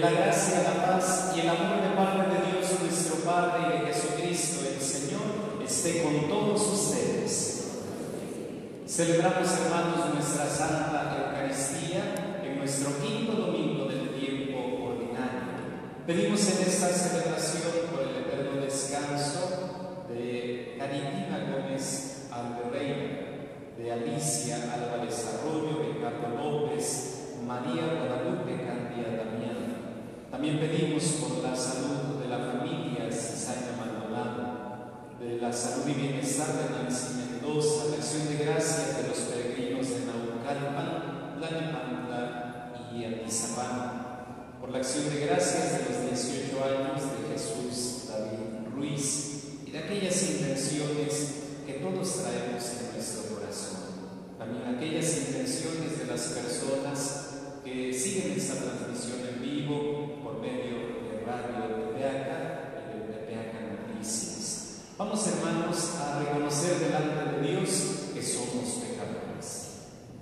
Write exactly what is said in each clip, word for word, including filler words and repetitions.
la gracia, la paz y el amor de parte de Dios nuestro Padre y de Jesucristo el Señor esté con todos ustedes. Celebramos, hermanos, nuestra Santa Eucaristía en nuestro quinto domingo del tiempo ordinario. Pedimos en esta celebración por el eterno descanso de Caritina Gómez Alberreira, de Alicia Álvarez Arroyo, Ricardo López, María Guadalupe Candia Damián. También pedimos por la salud de la familia Cizaña Maldonado, de la salud y bienestar de Nancy Mendoza, la acción de gracias de los peregrinos de Naucalpan, Tlalnepantla y Atizapán, por la acción de gracias de los dieciocho años de Jesús David Ruiz y de aquellas intenciones que todos traemos en nuestro corazón. También aquellas intenciones de las personas que siguen esta transmisión en vivo por medio de Radio Tepeaca y de Tepeaca Noticias. Vamos, hermanos, a reconocer delante de Dios que somos pecadores.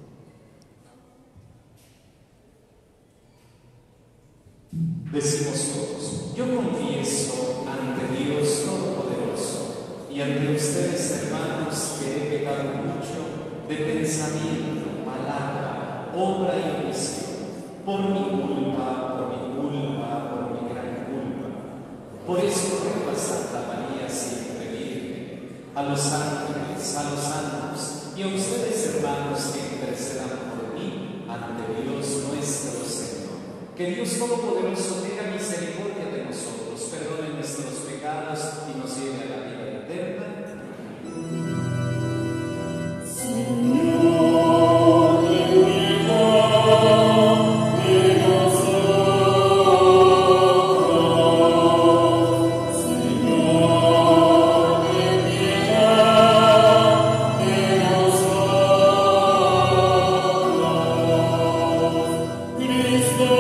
Decimos todos: yo confieso ante Dios Todopoderoso y ante ustedes, hermanos, que he pecado mucho de pensamiento, palabra, obra y omisión, por mi culpa, por mi culpa, por mi gran culpa. Por eso ruego a Santa María siempre Virgen, a los ángeles, a los santos y a ustedes, hermanos, que intercedan por mí ante Dios nuestro Señor. Que Dios Todopoderoso tenga misericordia de nosotros, perdone nuestros pecados y nos lleve a la vida eterna.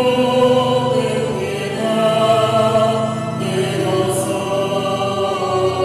Cristo, ten piedad de nosotros.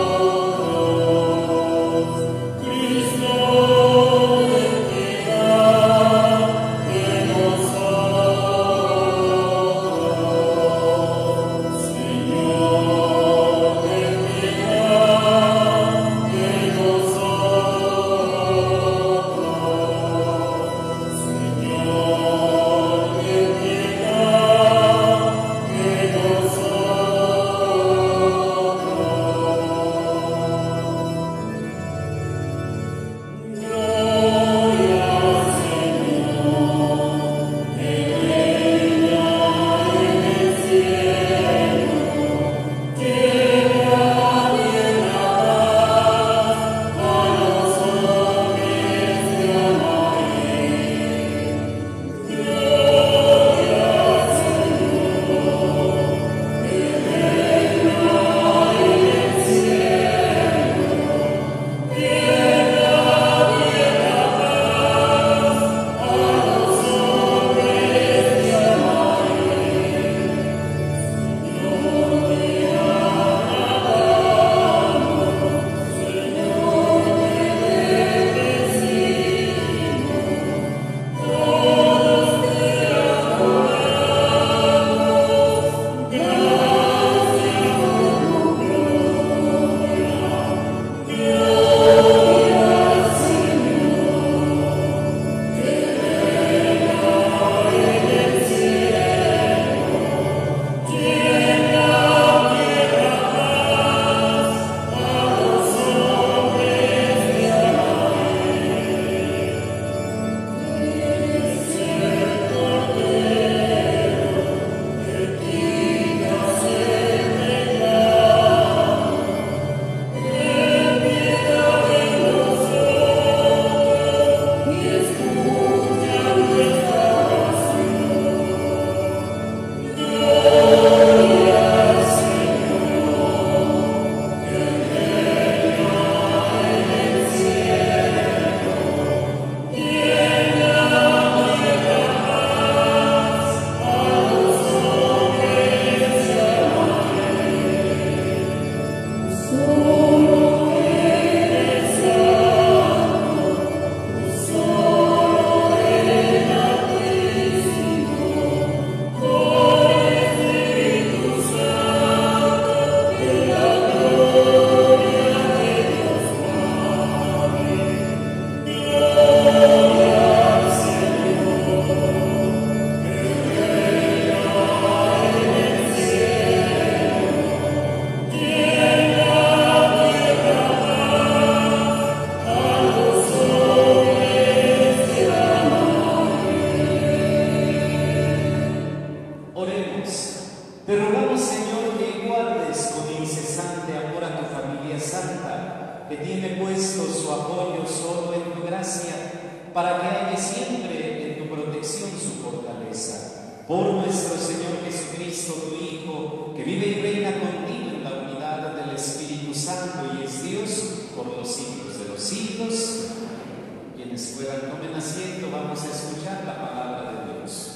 para que haya siempre en tu protección su fortaleza. Por nuestro Señor Jesucristo, tu Hijo, que vive y reina contigo en la unidad del Espíritu Santo y es Dios por los siglos de los siglos. Quienes puedan, tomen asiento, vamos a escuchar la palabra de Dios.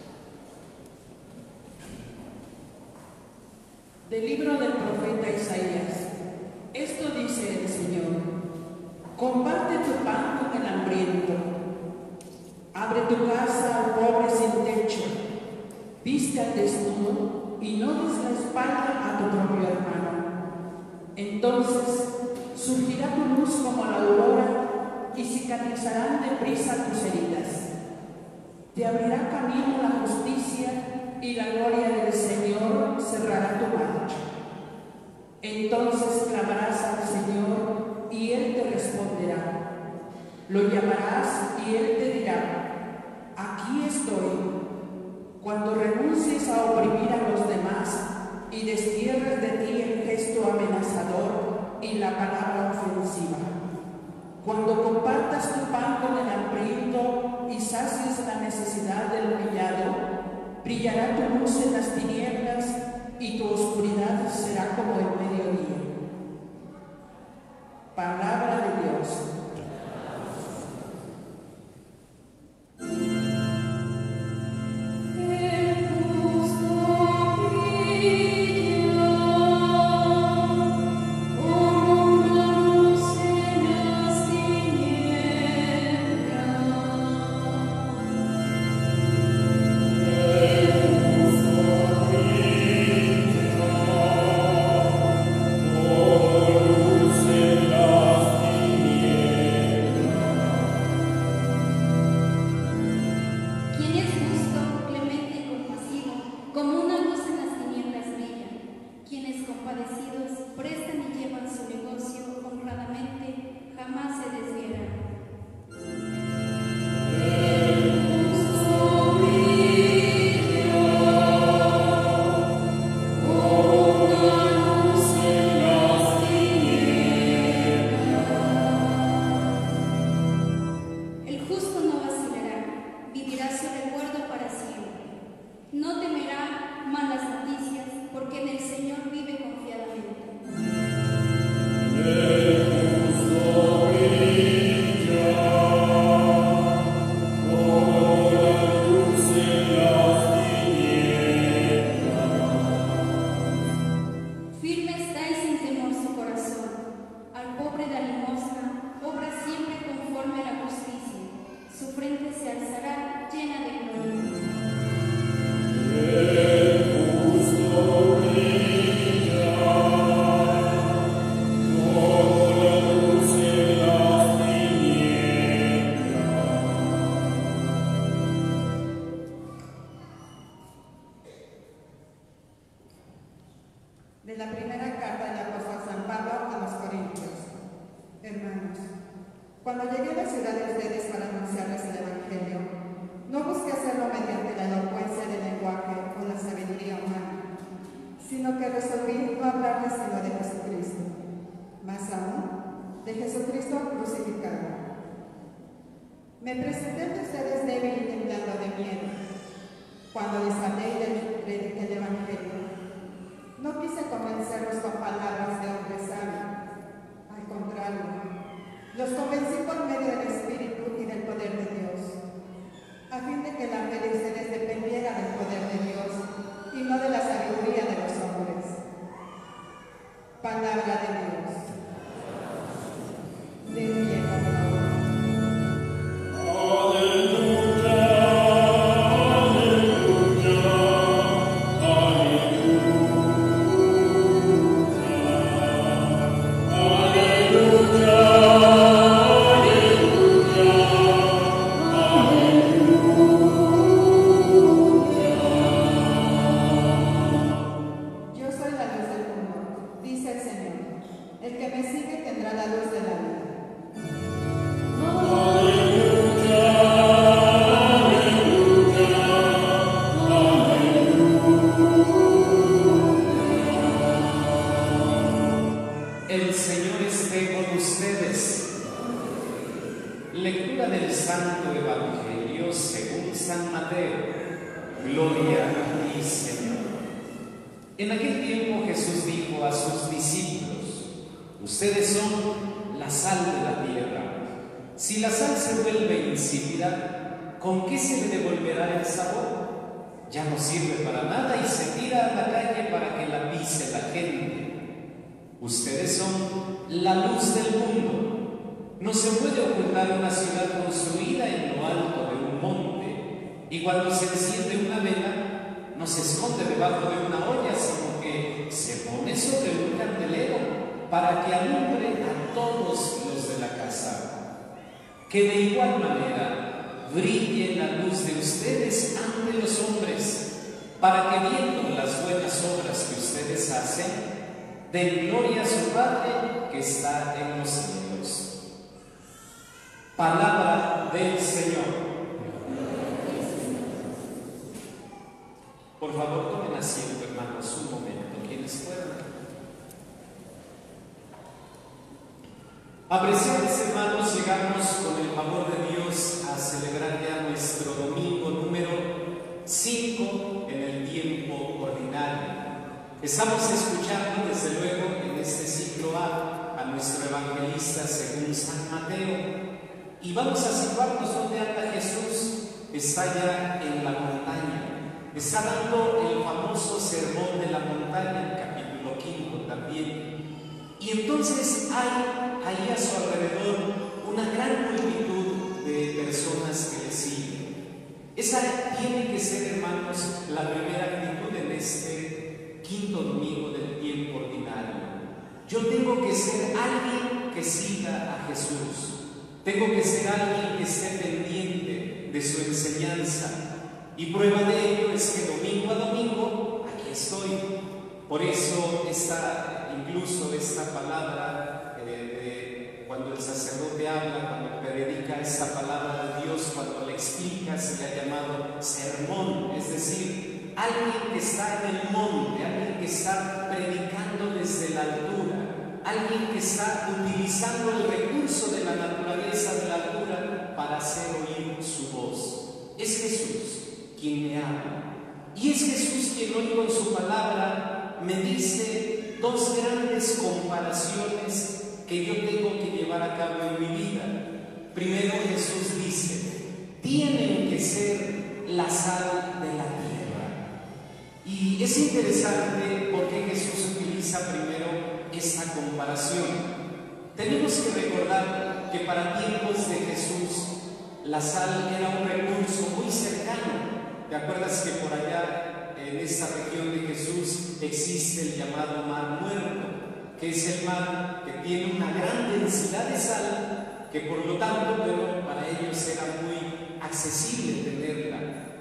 Del libro del profeta Isaías. Esto dice el Señor: comparte tu pan con el hambriento, abre tu casa al pobre sin techo, viste al desnudo y no des la espalda a tu propio hermano. Entonces surgirá tu luz como la aurora y cicatrizarán deprisa tus heridas. Te abrirá camino la justicia y la gloria del Señor cerrará tu marcha. Entonces clamarás al Señor y Él te responderá. Lo llamarás y Él te dirá: aquí estoy. Cuando renuncies a oprimir a los demás y destierres de ti el gesto amenazador y la palabra ofensiva. Cuando compartas tu pan con el hambriento y sacies la necesidad del humillado, brillará tu luz en las tinieblas y tu oscuridad será como el mediodía. Palabra de Dios. De la primera carta del apóstol San Pablo a los Corintios. Hermanos, cuando llegué a la ciudad de ustedes para anunciarles el Evangelio, no busqué hacerlo mediante la elocuencia del lenguaje o la sabiduría humana, sino que resolví no hablarles sino de Jesucristo, más aún, de Jesucristo crucificado. Me presenté ante ustedes débil y temblando de miedo, cuando les hablé y les prediqué el Evangelio. No quise convencerlos con palabras de hombre sabio. Al contrario, los convencí por medio del Espíritu y del poder de Dios, a fin de que la fe de ustedes dependiera del poder de Dios y no de la sabiduría de los hombres. Palabra de Dios. De pie, por favor. Alleluia, alleluia. Lectura del Santo Evangelio según San Mateo. Gloria a ti, Señor. En aquel tiempo Jesús dijo a sus discípulos: ustedes son la sal de la tierra. Si la sal se vuelve insípida, ¿con qué se le devolverá el sabor? Ya no sirve para nada y se tira a la calle para que la pise la gente. Ustedes son la luz del mundo. No se puede ocultar una ciudad construida en lo alto de un monte, y cuando se enciende una vela, no se esconde debajo de una olla, sino que se pone sobre un candelero para que alumbre a todos los de la casa. Que de igual manera brille la luz de ustedes ante los hombres, para que viendo las buenas obras que ustedes hacen, den gloria a su Padre que está en los cielos. Palabra del Señor. Por favor, tomen asiento, hermanos, un momento, quienes puedan. Apreciados hermanos, llegamos con el favor de Dios a celebrar ya nuestro domingo número cinco en el tiempo ordinario. Estamos escuchando desde luego en este ciclo A a nuestro evangelista según San Mateo, y vamos a situarnos donde anda Jesús. Está ya en la montaña, está dando el famoso sermón de la montaña, el capítulo quinto también. Y entonces hay ahí a su alrededor una gran multitud de personas que le siguen. Esa tiene que ser, hermanos, la primera actitud en este quinto domingo del tiempo ordinario. Yo tengo que ser alguien que siga a Jesús. Tengo que ser alguien que esté pendiente de su enseñanza. Y prueba de ello es que domingo a domingo aquí estoy. Por eso está incluso esta palabra eh, de, cuando el sacerdote habla, cuando predica esta palabra de Dios, cuando le explica, se le ha llamado sermón, es decir, alguien que está en el monte, alguien que está predicando desde la altura, alguien que está utilizando el recurso de la naturaleza de la altura para hacer oír su voz. Es Jesús quien me habla, y es Jesús quien hoy con su palabra me dice dos grandes comparaciones que yo tengo que llevar a cabo en mi vida. Primero, Jesús dice: tienen que ser la sal de la tierra. Y es interesante porque Jesús utiliza primero esta comparación. Tenemos que recordar que para tiempos de Jesús la sal era un recurso muy cercano. ¿Te acuerdas que por allá en esta región de Jesús existe el llamado mar muerto, que es el mar que tiene una gran densidad de sal, que por lo tanto, bueno, para ellos era muy accesible tenerla?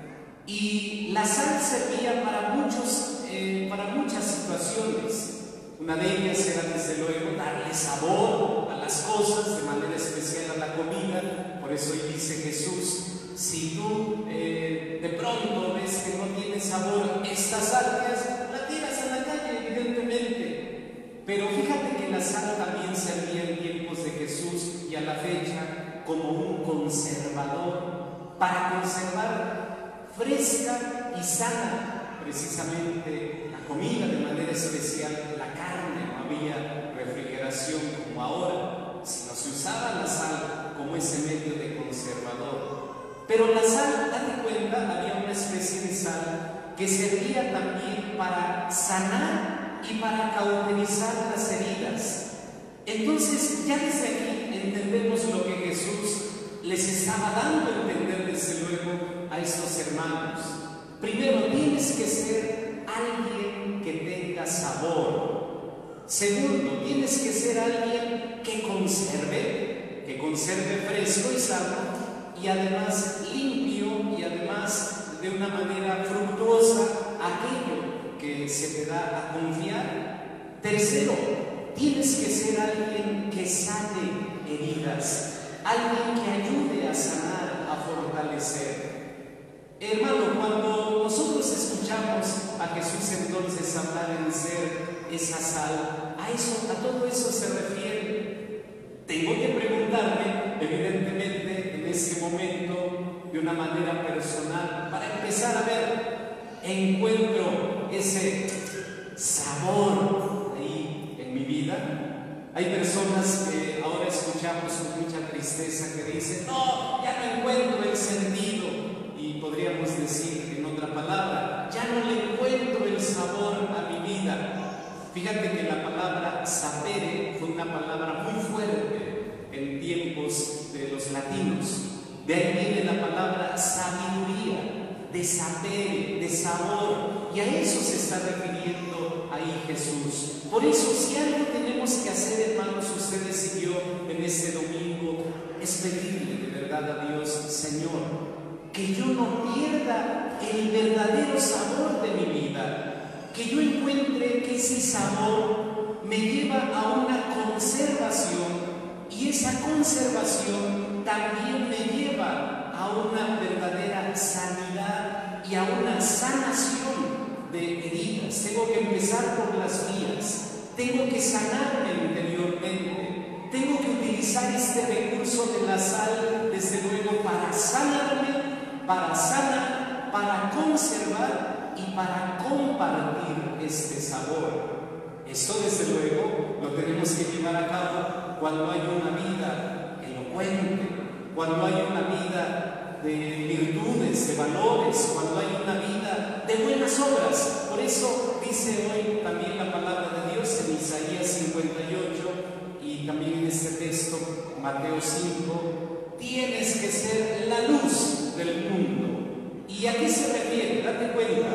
Y la sal servía para, muchos, eh, para muchas situaciones. Una de ellas era, desde luego, darle sabor a las cosas, de manera especial a la comida. Por eso hoy dice Jesús: si tú eh, de pronto ves que no tiene sabor esta sal, la tiras a la calle, evidentemente. Pero fíjate que la sal también servía en tiempos de Jesús y a la fecha como un conservador, para conservar fresca y sana precisamente la comida, de manera especial la carne. No había refrigeración como ahora, sino se usaba la sal como ese medio de conservador. Pero la sal, date cuenta, había una especie de sal que servía también para sanar y para cauterizar las heridas. Entonces, ya desde aquí entendemos lo que Jesús les estaba dando a entender, desde luego, a estos hermanos. Primero, tienes que ser alguien que tenga sabor. Segundo, tienes que ser alguien que conserve, que conserve fresco y sano, y además limpio, y además de una manera fructuosa aquello que se te da a confiar. Tercero, tienes que ser alguien que sane heridas, alguien que ayude a sanar, a fortalecer. Hermano, cuando nosotros escuchamos a Jesús entonces hablar en ser esa sal, a eso, a todo eso se refiere. Tengo que preguntarme, evidentemente, en ese de una manera personal para empezar a ver, encuentro ese sabor ahí en mi vida. Hay personas que ahora escuchamos con mucha tristeza que dicen, no, ya no encuentro el sentido, y podríamos decir en otra palabra, ya no le encuentro el sabor a mi vida. Fíjate que la palabra sapere fue una palabra muy fuerte en tiempos de los latinos. De ahí viene la palabra sabiduría, de sapere, de sabor, y a eso se está refiriendo ahí Jesús. Por eso, si algo tenemos que hacer, hermanos, ustedes y yo, en este domingo, es pedirle de verdad a Dios, Señor, que yo no pierda el verdadero sabor de mi vida, que yo encuentre que ese sabor me lleva a una conservación, y esa conservación también me lleva a una verdadera sanidad y a una sanación de heridas. Tengo que empezar por las mías, tengo que sanarme interiormente, tengo que utilizar este recurso de la sal, desde luego, para sanarme, para sanar, para conservar y para compartir este sabor. Esto, desde luego, lo tenemos que llevar a cabo cuando hay una vida elocuente, cuando hay una vida de virtudes, de valores, cuando hay una vida de buenas obras. Por eso dice hoy también la palabra de Dios en Isaías cincuenta y ocho, y también en este texto, Mateo cinco, tienes que ser la luz del mundo. ¿Y a qué se refiere? Date cuenta,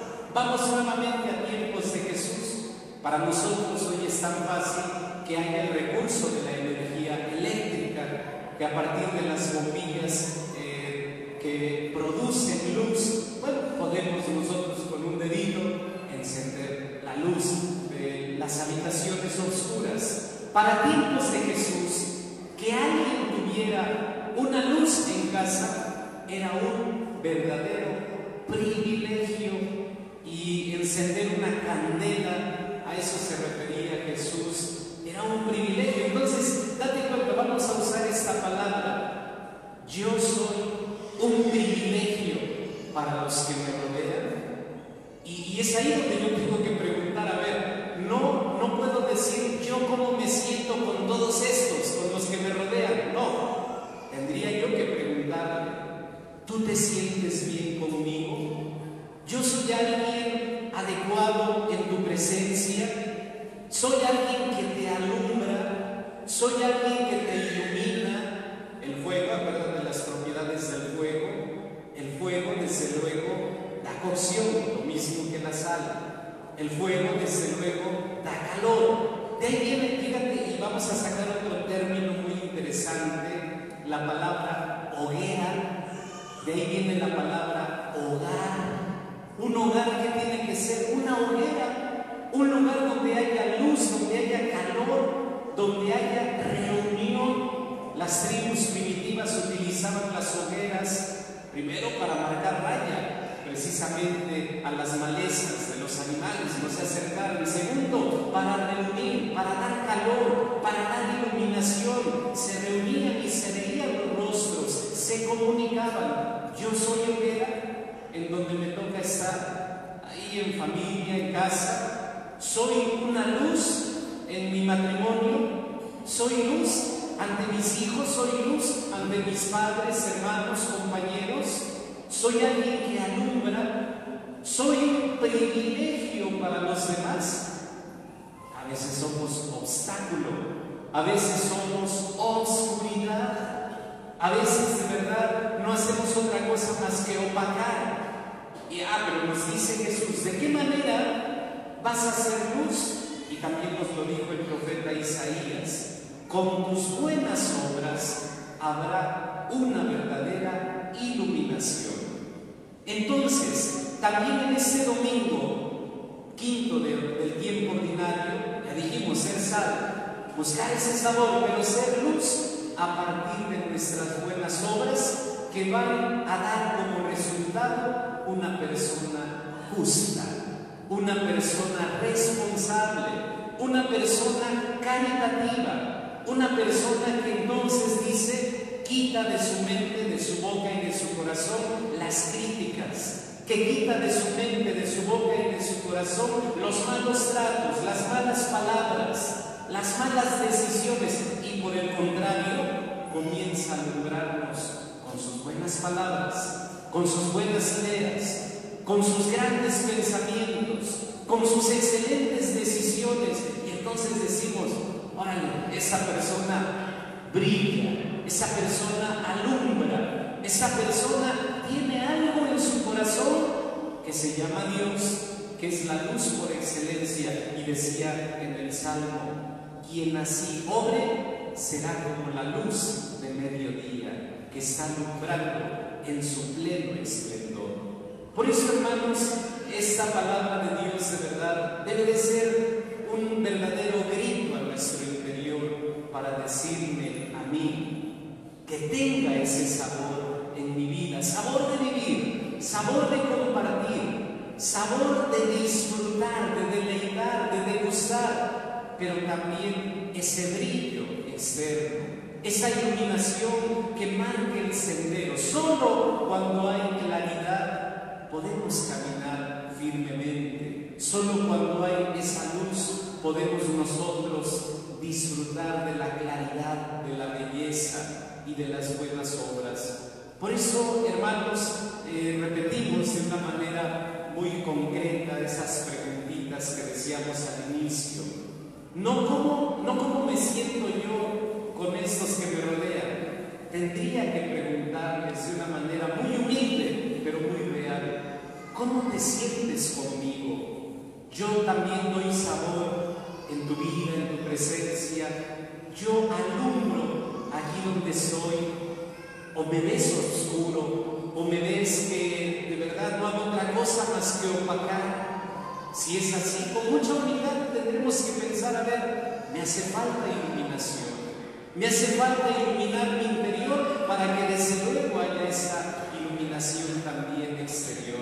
vamos nuevamente a tiempos de Jesús. Para nosotros hoy es tan fácil que haya el recurso de la energía eléctrica, que a partir de las bombillas eh, que producen luz, bueno, podemos nosotros con un dedito encender la luz de las habitaciones oscuras. Para tiempos de Jesús, que alguien tuviera una luz en casa era un verdadero privilegio, y encender una candela, a eso se refería Jesús, era un privilegio. Entonces, date cuenta, vamos a usar esta palabra: yo soy un privilegio para los que me rodean. Y, y es ahí donde yo tengo que preguntar, a ver, no, no puedo decir yo cómo me siento con todos estos, con los que me rodean. No, tendría yo que preguntarle: ¿tú te sientes bien conmigo? ¿Yo soy alguien adecuado en tu presencia? ¿Soy alguien que te alumbra? ¿Soy alguien que te ilumina? El fuego, acuérdate de las propiedades del fuego. El fuego, desde luego, da cocción, lo mismo que la sal. El fuego, desde luego, da calor. De ahí viene, fíjate, y vamos a sacar otro término muy interesante, la palabra hoguera. De ahí viene la palabra hogar. Un hogar que tiene que ser una hoguera, un lugar donde haya luz, donde haya calor, donde haya reunión. Las tribus primitivas utilizaban las hogueras primero para marcar raya, precisamente a las malezas de los animales, no se acercaron. Segundo, para reunir, para dar calor, para dar iluminación. Se reunían y se veían los rostros, se comunicaban. Yo soy hoguera en donde me toca estar, ahí en familia, en casa. Soy una luz en mi matrimonio, soy luz ante mis hijos, soy luz ante mis padres, hermanos, compañeros. Soy alguien que alumbra, soy un privilegio para los demás. A veces somos obstáculo, a veces somos oscuridad, a veces de verdad no hacemos otra cosa más que opacar. Y ah, pero nos dice Jesús, ¿de qué manera vas a hacer luz? Y también nos lo dijo el profeta Isaías: con tus buenas obras habrá una verdadera iluminación. Entonces, también en este domingo quinto de, del tiempo ordinario, ya dijimos, ser sal, buscar ese sabor, pero ser luz a partir de nuestras buenas obras, que van a dar como resultado una persona justa, una persona responsable, una persona caritativa, una persona que entonces dice: quita de su mente, de su boca y de su corazón corazón las críticas, que quita de su mente, de su boca y de su corazón los malos tratos, las malas palabras, las malas decisiones, y por el contrario comienza a alumbrarnos con sus buenas palabras, con sus buenas ideas, con sus grandes pensamientos, con sus excelentes decisiones. Y entonces decimos: órale, esa persona brilla, esa persona alumbra, esa persona tiene algo en su corazón que se llama Dios, que es la luz por excelencia. Y decía en el Salmo: quien así obre será como la luz de mediodía, que está alumbrando en su pleno esplendor. Por eso, hermanos, esta palabra de Dios de verdad debe de ser un verdadero grito a nuestro interior para decirme a mí que tenga ese sabor en mi vida, sabor de vivir, sabor de compartir, sabor de disfrutar, de deleitar, de degustar, pero también ese brillo externo, esa iluminación que marque el sendero. Solo cuando hay claridad podemos caminar firmemente. Solo cuando hay esa luz podemos nosotros disfrutar de la claridad, de la belleza y de las buenas obras. Por eso, hermanos, eh, repetimos de una manera muy concreta esas preguntitas que decíamos al inicio. No cómo, no cómo me siento yo con estos que me rodean. Tendría que preguntarles de una manera muy humilde, pero muy real: ¿cómo te sientes conmigo? Yo también doy sabor en tu vida, en tu presencia. Yo alumbro allí donde estoy. O me ves oscuro, o me ves que de verdad no hago otra cosa más que opacar. Si es así, con mucha humildad tendremos que pensar: a ver, me hace falta iluminación, me hace falta iluminar mi interior para que desde luego haya esa iluminación también exterior.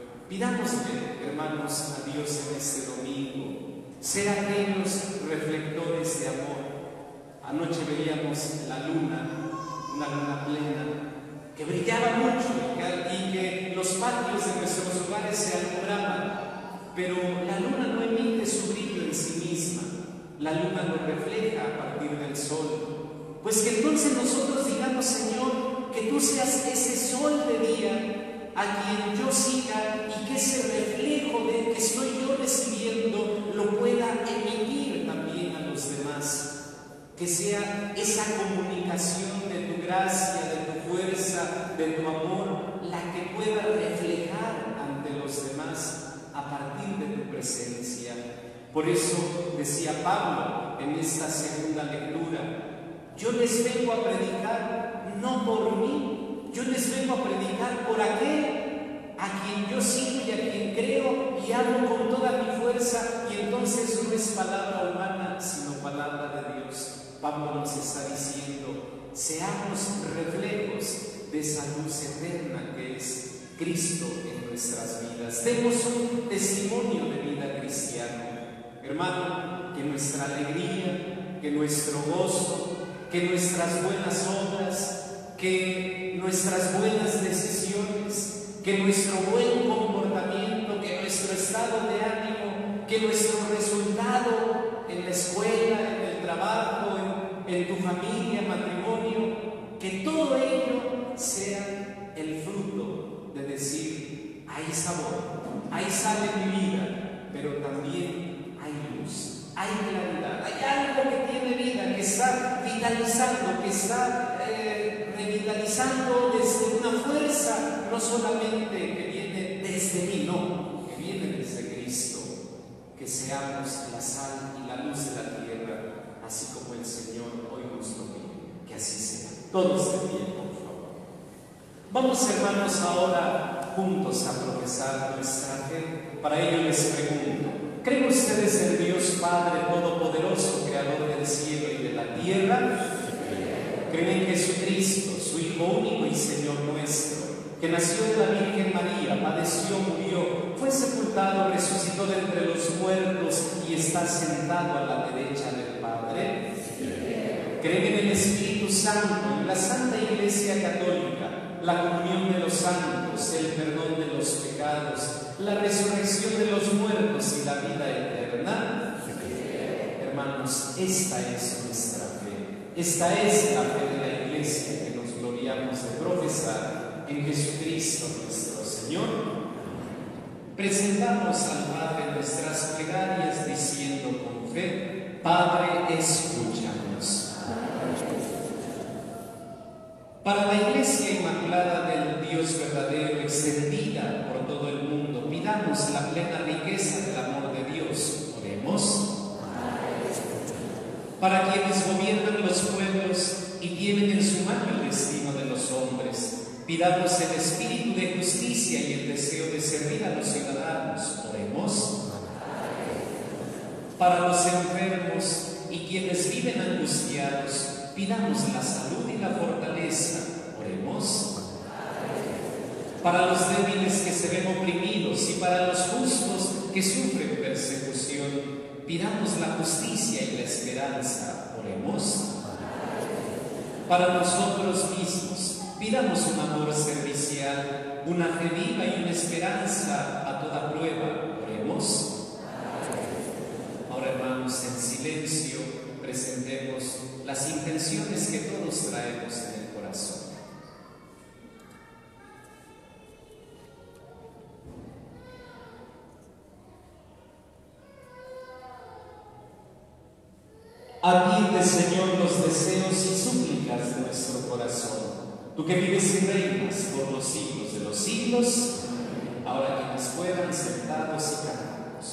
Pidámosle, hermanos, a Dios en este domingo ser aquellos reflectores de amor. Anoche veíamos la luna, una luna plena, que brillaba mucho y que los patios de nuestros hogares se alumbraban, pero la luna no emite su brillo en sí misma, la luna lo refleja a partir del sol. Pues que entonces nosotros digamos: Señor, que tú seas ese sol de día a quien yo siga, y que ese reflejo de que estoy yo recibiendo lo pueda emitir también a los demás. Que sea esa comunicación de tu gracia, de tu fuerza, de tu amor, la que pueda reflejar ante los demás a partir de tu presencia. Por eso decía Pablo en esta segunda lectura: yo les vengo a predicar no por mí, yo les vengo a predicar por aquel a quien yo sigo y a quien creo y amo con toda mi fuerza. Y entonces no es palabra humana, sino palabra de Dios. Pablo nos está diciendo: seamos reflejos de esa luz eterna que es Cristo en nuestras vidas. Demos un testimonio de vida cristiana. Hermano, que nuestra alegría, que nuestro gozo, que nuestras buenas obras, que nuestras buenas decisiones, que nuestro buen comportamiento, que nuestro estado de ánimo, que nuestro resultado en la escuela, en el trabajo, en, en tu familia, matrimonio, que todo ello sea el fruto de decir: hay sabor, hay sal en mi vida, pero también hay luz, hay claridad, hay algo que tiene vida, que está vitalizando, que está eh, revitalizando desde una fuerza, no solamente que viene desde mí, no, que viene desde Cristo. Que seamos la sal y la luz de la tierra, así como el Señor hoy nos lo pide. Que así sea. Todos de pie, por favor. Vamos, hermanos, ahora juntos a profesar nuestra fe. Para ello les pregunto: ¿creen ustedes en Dios Padre Todopoderoso, Creador del cielo y de la tierra? ¿Creen en Jesucristo, su Hijo único y Señor nuestro, que nació de la Virgen María, padeció, murió, fue sepultado, resucitó de entre los muertos y está sentado a la derecha del Padre? ¿Creen en el Espíritu Santo, en la Santa Iglesia Católica, la comunión de los santos, el perdón de los pecados, la resurrección de los muertos y la vida eterna. Hermanos, esta es nuestra fe. Esta es la fe de la Iglesia que nos gloriamos de profesar en Jesucristo nuestro Señor. Presentamos al Padre nuestras plegarias diciendo con fe: Padre, escúchanos. Para la Iglesia Inmaculada del Dios verdadero, extendida por todo el mundo, pidamos la plena riqueza del amor de Dios. Oremos. Para quienes gobiernan los pueblos y tienen en su mano el destino de los hombres, pidamos el espíritu de justicia y el deseo de servir a los ciudadanos. Oremos. Para los enfermos y quienes viven angustiados, pidamos la salud y la fortaleza. Oremos. Para los débiles que se ven oprimidos y para los justos que sufren persecución, pidamos la justicia y la esperanza. Oremos. Para nosotros mismos, pidamos un amor servicial, una fe viva y una esperanza a toda prueba. Oremos. Ahora, hermanos, en silencio presentemos las intenciones que todos traemos en el corazón. Atiende, Señor, los deseos y súplicas de nuestro corazón. Tú que vives y reinas por los siglos de los siglos, ahora quienes puedan, sentados y cantando.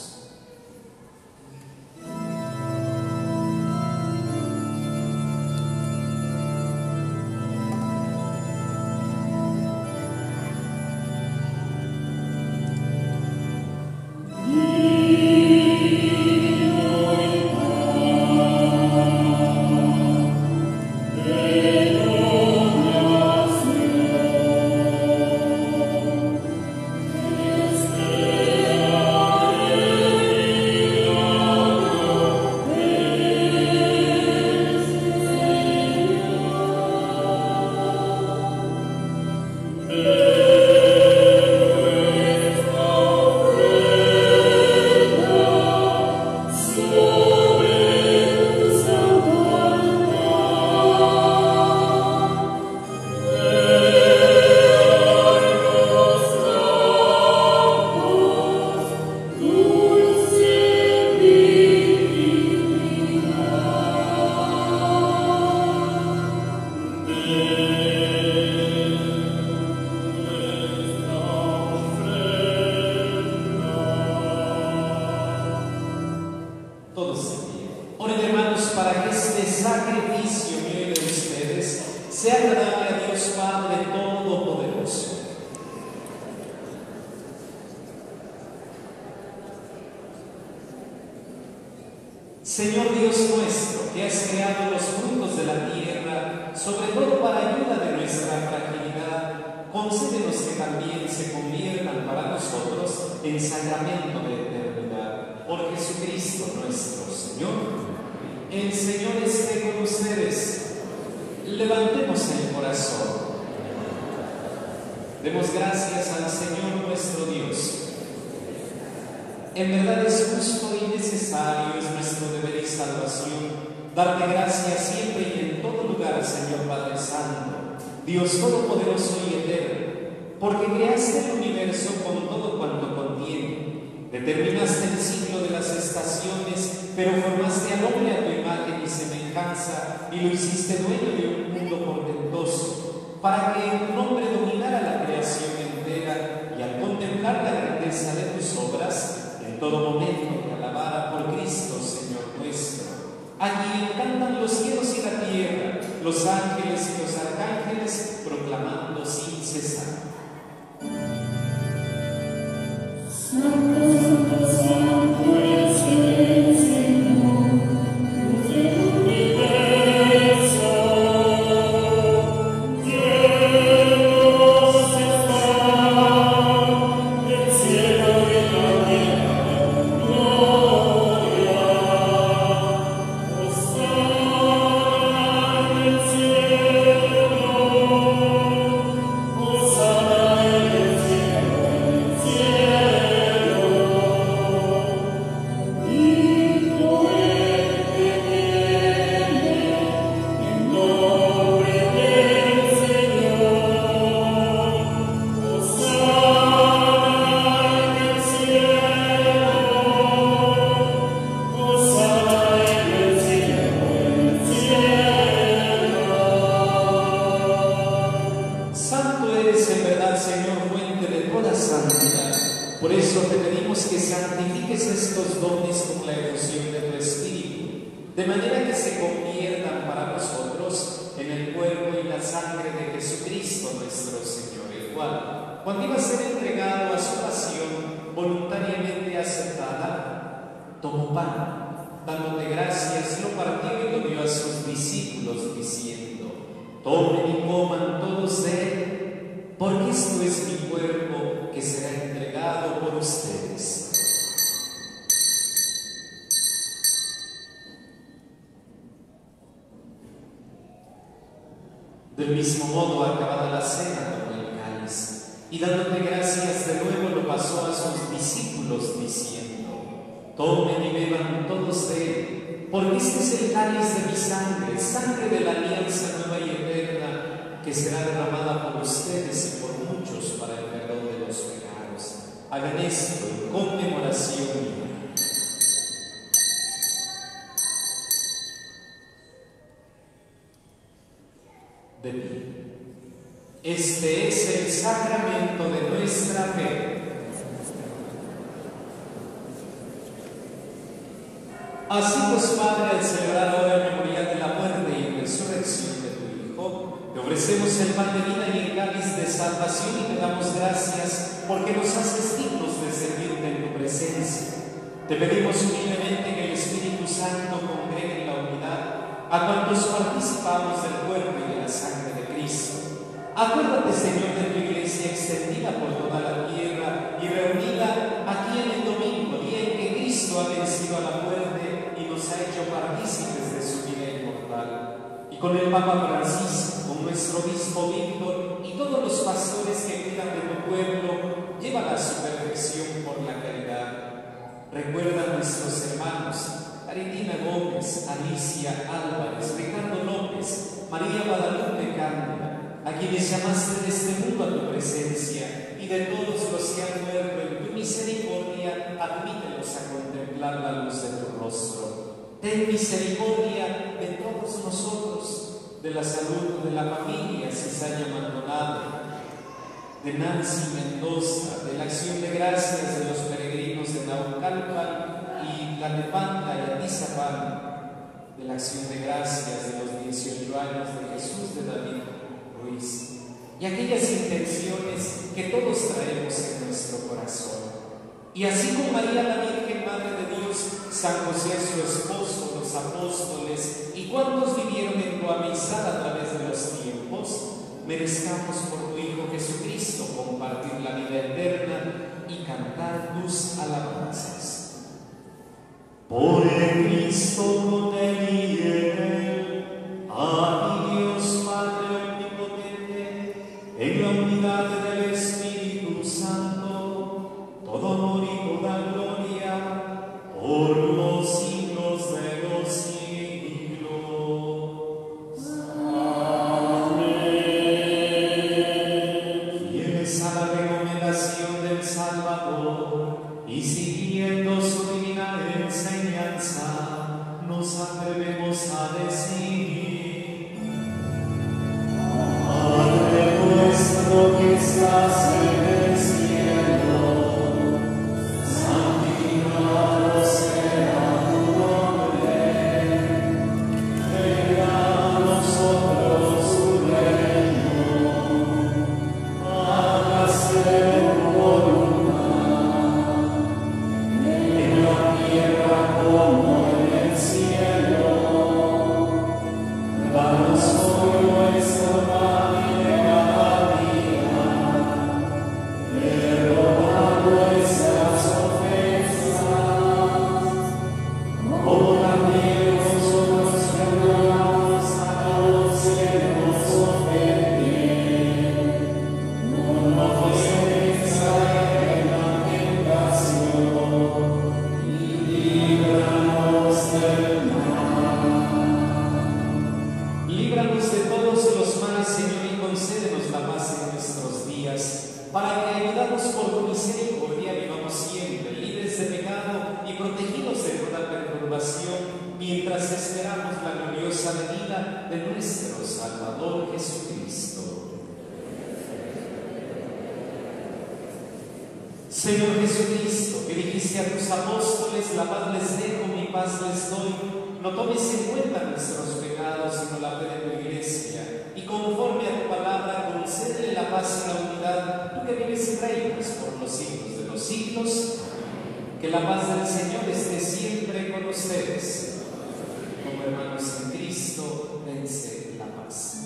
Señor Dios nuestro, que has creado los frutos de la tierra, sobre todo para ayuda de nuestra fragilidad, concédenos que también se conviertan para nosotros en sacramento de eternidad. Por Jesucristo nuestro Señor. El Señor esté con ustedes. Levantemos el corazón. Demos gracias al Señor nuestro Dios. En verdad es justo y necesario, es nuestro deber y salvación, darte gracias siempre y en todo lugar, Señor Padre Santo, Dios Todopoderoso y Eterno, porque creaste el universo con todo cuanto contiene, determinaste el ciclo de las estaciones, pero formaste al hombre a tu imagen y semejanza, y lo hiciste dueño de un mundo portentoso, para que en tu nombre dominara la creación entera, y al contemplar la grandeza de tus obras, en todo momento te alabara por Cristo, Señor nuestro. Allí cantan los cielos y la tierra, los ángeles y los arcángeles, proclamando sin cesar. Santo, santo, santo es el Señor, Dios del universo. Dios está del cielo y la tierra. Gloria, Hosanna en el cielo. Santo eres en verdad, Señor, fuente de toda santidad. Por eso te pedimos que santifiques estos dones con la efusión de tu Espíritu, de manera que se conviertan para nosotros en el cuerpo y la sangre de Jesucristo nuestro Señor, el cual, cuando iba a ser entregado a su pasión voluntariamente aceptada, tomó pan, dándote gracias, lo partió y lo dio a sus discípulos, diciendo: tomen y coman todos de él, porque esto es mi cuerpo que será entregado por ustedes. Del mismo modo, acabada la cena, tomó el cáliz, y dándote gracias de nuevo lo pasó a sus discípulos, diciendo: tomen y beban todos de él, porque este es el cáliz de mi sangre, sangre de la alianza nueva y eterna, que será derramada por ustedes y por muchos para el perdón de los pecados. Hagan esto en conmemoración mía. De pie. Este es el sacramento de nuestra fe. Así pues, Padre, al celebrar ahora el memorial de la muerte y resurrección de tu Hijo, te ofrecemos el pan de vida y el cáliz de salvación y te damos gracias porque nos haces dignos de servirte en tu presencia. Te pedimos humildemente que el Espíritu Santo congregue en la unidad a cuantos participamos del cuerpo y de la sangre de Cristo. Acuérdate, Señor, de tu iglesia extendida por toda la tierra y reunida aquí en el domingo, día en que Cristo ha vencido a la muerte y nos ha hecho partícipes de su vida inmortal. Y con el Papa Francisco, con nuestro obispo Víctor y todos los pastores que cuidan de tu pueblo, llévala a su perfección por la caridad. Recuerda a nuestros hermanos Aritina Gómez, Alicia Álvarez, Ricardo López, María Guadalupe Cándida, a quienes llamaste de este mundo a tu presencia, y de todos los que han muerto en tu misericordia, admítelos a contemplar la luz de tu rostro. Ten misericordia de todos nosotros, de la salud de la familia Cizaña Maldonado, de Nancy Mendoza, de la acción de gracias de los peregrinos de Naucalpan y Tlalnepantla y Atizapán, de la acción de gracias de los dieciocho años de Jesús de David Ruiz, y aquellas intenciones que todos traemos en nuestro corazón. Y así como María la Virgen, Madre de Dios, San José su esposo, los apóstoles y cuantos vivieron en tu amistad a través de los tiempos, merezcamos por tu Hijo Jesucristo compartir la vida eterna y cantar tus alabanzas. Por el Cristo, con él y en él, a ti Dios Padre omnipotente, en la unidad del Espíritu Santo, todo honor y toda gloria, por los siglos de los siglos. Amén. Fieles a la recomendación del Salvador y siguiendo su divina enseñanza, nos atrevemos a decir: Padre nuestro que estás en el cielo, santificado sea tu nombre, venga a nosotros tu reino, hágase tu voluntad, en la tierra como en el cielo. Danos hoy nuestro pan de cada día, perdona nuestras ofensas, como también nosotros perdonamos a los que nos ofenden. No nos dejes caer en la tentación, y líbranos del mal. Líbranos de todos los males, Señor, y concédenos la paz en nuestros días, para que, ayudados por tu misericordia, vivamos siempre libres de pecado y protegidos de toda perturbación, mientras esperamos la gloriosa venida de nuestro Salvador Jesucristo. Señor Jesucristo, que dijiste a tus apóstoles, la paz les dejo, mi paz les doy, no tomes en cuenta nuestros pecados, sino la fe de tu Iglesia, y conforme a tu palabra, concédele la paz y la unidad, tú que vives y reinas por los siglos de los siglos. Que la paz del Señor esté siempre con ustedes. Como hermanos en Cristo, dense la paz.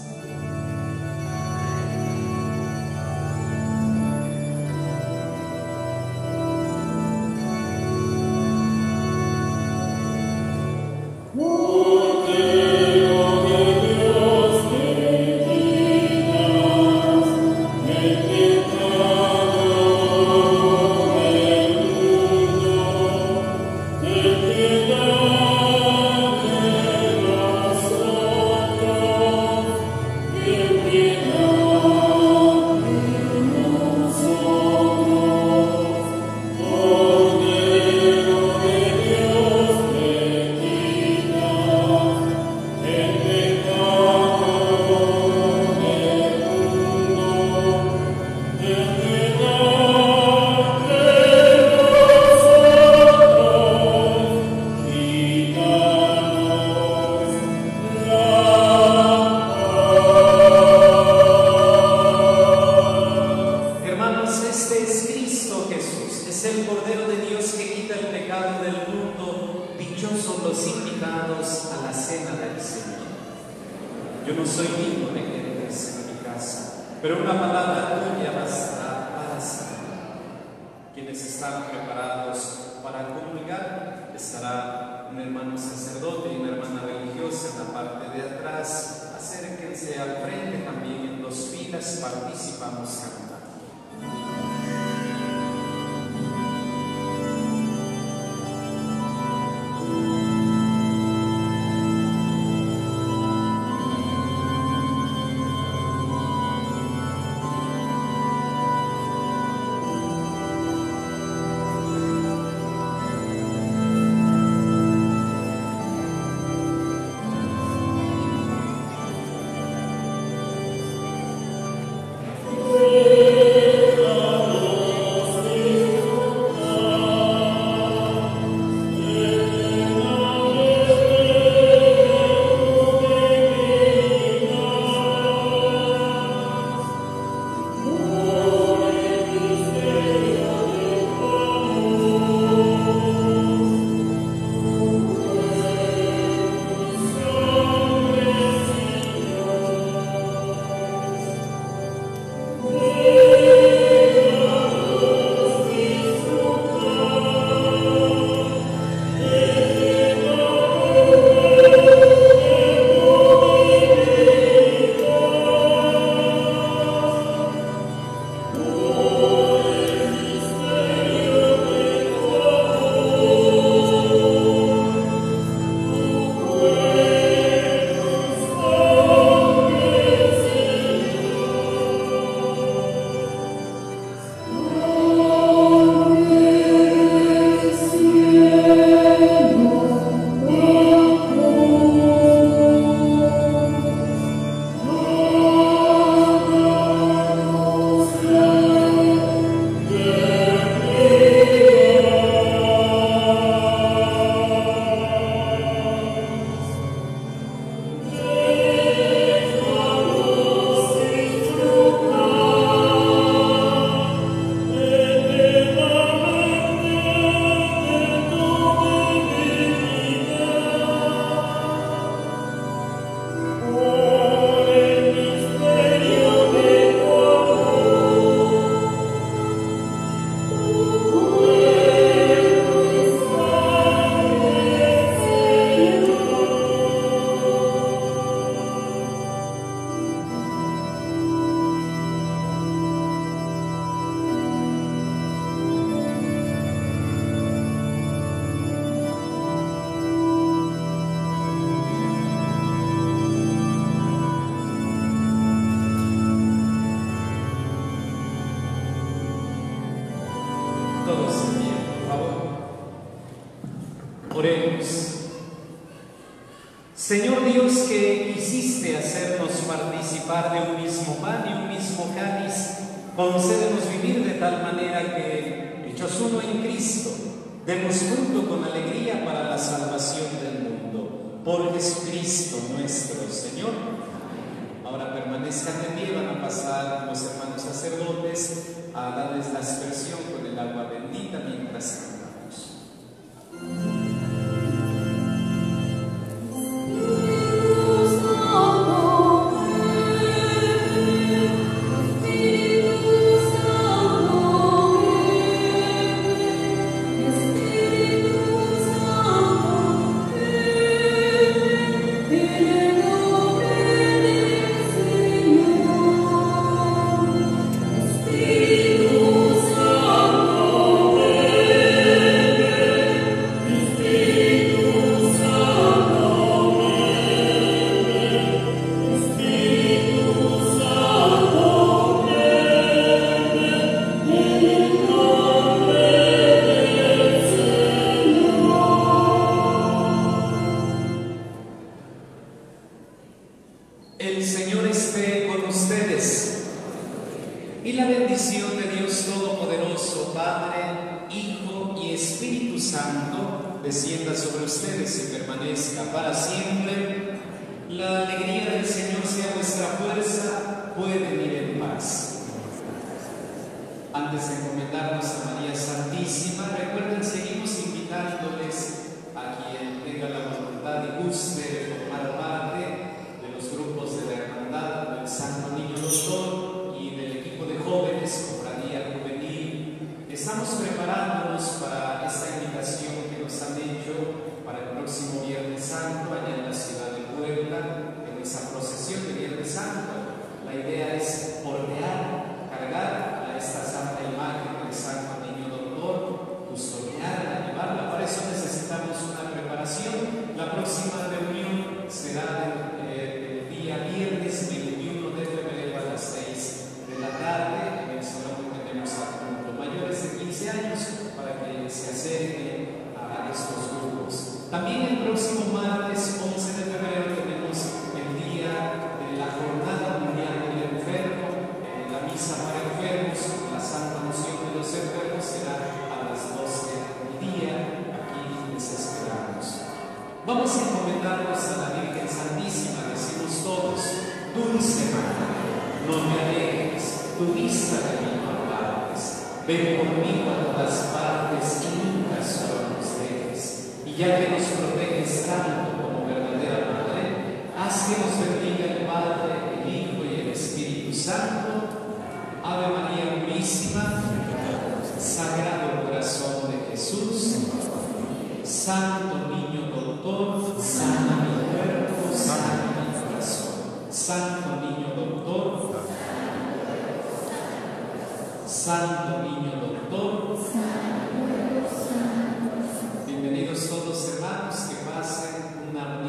Yo no soy digno de que entres en mi casa, pero una palabra tuya bastará para sanar. Quienes están preparados para comulgar, estará un hermano sacerdote y una hermana religiosa en la parte de atrás. Acérquense al frente también en dos filas, participamos cantando. Oremos. Señor Dios, que quisiste hacernos participar de un mismo pan y un mismo cáliz, concédenos vivir de tal manera que, hechos uno en Cristo, demos fruto con alegría para la salvación del mundo. Por Jesucristo nuestro Señor. Ahora permanezcan de pie, van a pasar los hermanos sacerdotes a darles la aspersión con el agua bendita mientras cantamos. El Señor esté con ustedes y la bendición de Dios Todopoderoso, Padre, Hijo y Espíritu Santo, descienda sobre ustedes y permanezca para siempre. La alegría del Señor sea vuestra fuerza, pueden ir en paz. Antes de encomendarnos a María Santísima, recuerden, seguimos invitándoles a quien tenga la voluntad y guste de formar parte los grupos de la Hermandad del Santo Niño Doctor y del equipo de jóvenes, Cofradía Juvenil. Estamos preparándonos para esta invitación que nos han hecho para el próximo Viernes Santo, allá en la ciudad de Puebla, en esa procesión de Viernes Santo. La idea es bordear, cargar a esta santa imagen del Santo Niño Doctor, custodiarla, llevarla. Para eso necesitamos una preparación. La próxima reunión será de viernes veintiuno de febrero a las seis de la tarde en el salón que tenemos adjunto. Mayores de quince años para que se acerquen a estos grupos. También el próximo martes once de febrero tenemos el día de la Jornada Mundial del Enfermo. Eh, la misa para enfermos, la Santa Unción de los Enfermos será a las doce del día. Aquí les esperamos. Vamos a encomendarnos a la Virgen Santísima, decimos todos: dulce María, no me alejes, tu vista de mí no apartes, ven conmigo a todas partes y nunca solo nos dejes. Y ya que nos proteges tanto como verdadera Madre, haz que nos bendiga el Padre, el Hijo y el Espíritu Santo. Ave María Purísima, Sagrado Corazón de Jesús, Santo Niño Doctor, sana mi cuerpo, sana mi corazón. Santo Niño Doctor, Santo Niño Doctor. Bienvenidos todos, hermanos, que pasen una